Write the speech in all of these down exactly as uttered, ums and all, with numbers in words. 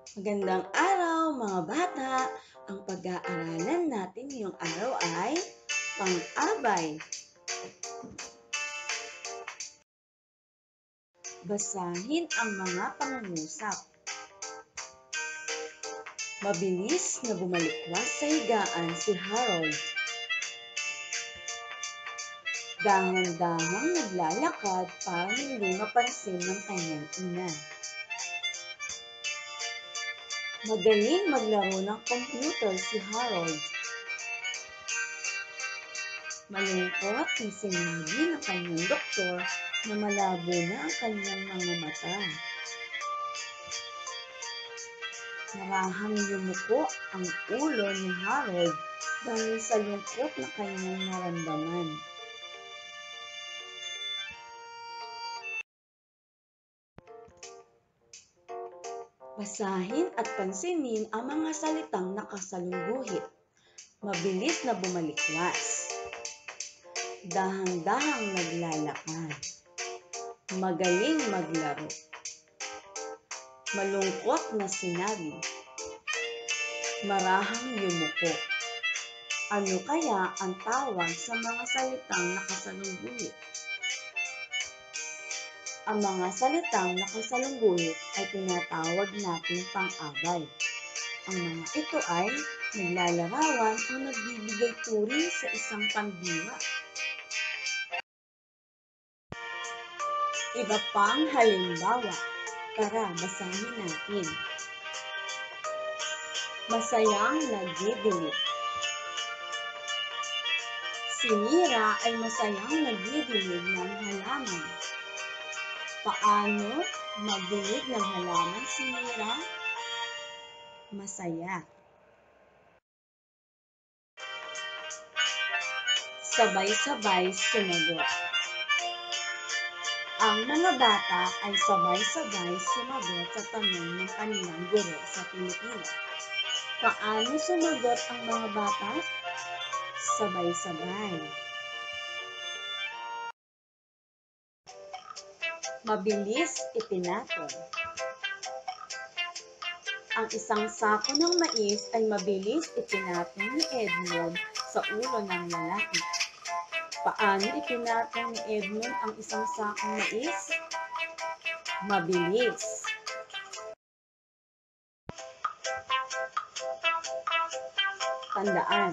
Magandang araw mga bata! Ang pag-aaralan natin ngayong araw ay Pang-abay. Basahin ang mga pangungusap. Mabilis na bumalikwas sa higaan si Harold. Dahan-dahang naglalakad para hindi mapansin ng kanyang ina. Magaling maglaro ng computer si Harold. Malungkot na sinabi ng kanyang doktor na malabo na ang kanyang mga mata. Marahang yumuko ang ulo ni Harold dahil sa lungkot na kanyang naramdaman. Basahin at pansinin ang mga salitang nakasalungguhit. Mabilis na bumalikwas. Dahang-dahang naglalakad. Magaling maglaro. Malungkot na sinabi. Marahang yumuko. Ano kaya ang tawag sa mga salitang nakasalungguhit? Ang mga salitang nakasalungguhit ay tinatawag nating pang-abay. Ang mga ito ay naglalarawan o nagbibigay turi sa isang pangdiwa. Iba pang halimbawa. Tara, basahin natin. Masayang nagdidilig. Si Mira ay masayang nagdidilig ng halaman. Paano magdilig ng halaman si Mira? Masaya. Sabay-sabay sumagot. Ang mga bata ay sabay-sabay sumagot sa tanong ng kanilang guro sa Pilipino. Paano sumagot ang mga bata? Sabay-sabay. Mabilis ipinatong. Ang isang sako ng mais ay mabilis ipinatong ni Edmond sa ulo ng lalaki. Paano ipinatong ni Edmond ang isang sakong mais? Mabilis. Tandaan.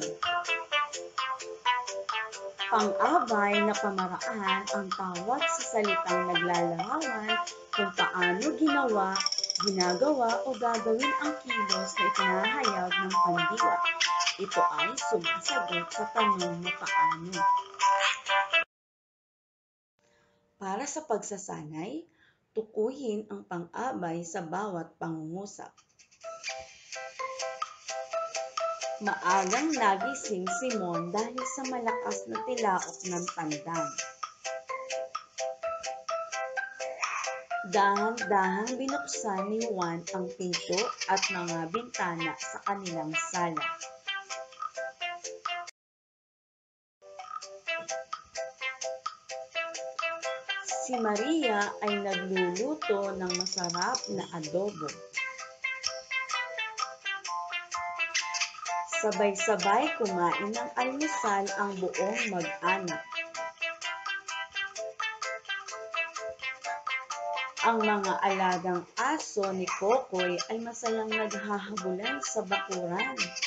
Pang-abay na pamaraan ang tawag sa salitang naglalarawan kung paano ginawa, ginagawa o gagawin ang kilos na itinahayag ng pandiwa. Ito ay sumasagot sa tanong na paano. Para sa pagsasanay, tukuyin ang pang-abay sa bawat pangungusap. Maagang nagising si Mon dahil sa malakas na tilaok ng tandang. Dahan-dahang binuksan ni Juan ang pinto at mga bintana sa kanilang sala. Si Maria ay nagluluto ng masarap na adobo. Sabay-sabay kumain ng almusal ang buong mag-anak. Ang mga alagang aso ni Kokoy ay masayang naghahabulan sa bakuran.